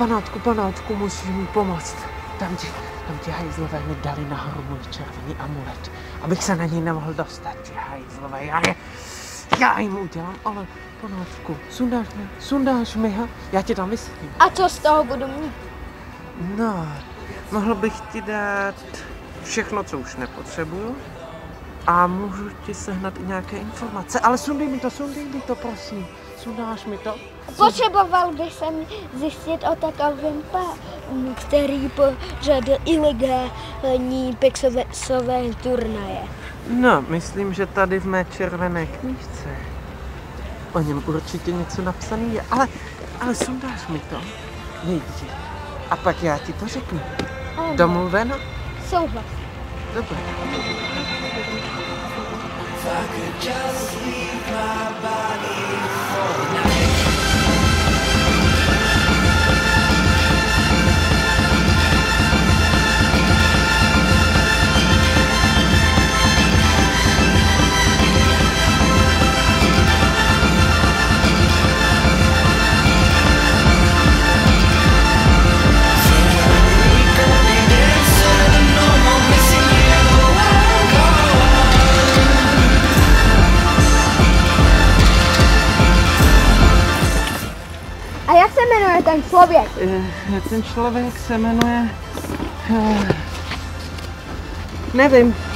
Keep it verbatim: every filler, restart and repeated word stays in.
Panátku, panátku, musíš mi pomoct. Tam ti, tam ti hajzlové mi dali nahoru můj červený amulet, abych se na něj nemohl dostat, ti hajzlové. Já, je, já jim udělám, ale panátku, sundáš mi, sundáš mi, ha? Já ti tam vysvětlím. A co z toho budu mít? No, mohl bych ti dát všechno, co už nepotřebuju. A můžu ti sehnat i nějaké informace, ale sundej mi to, sundej mi to, prosím. Sundáš mi to? Potřeboval bych jsem zjistit o takovém pánu, který pořadil ilegální pixové turnaje. No, myslím, že tady v mé červené knížce o něm určitě něco napsaný je, ale, ale sundáš mi to nejdřív. A pak já ti to řeknu. Ano. Domluveno? Souhlas. Dobře. A jak se jmenuje ten člověk? Ten člověk se jmenuje... Nevím.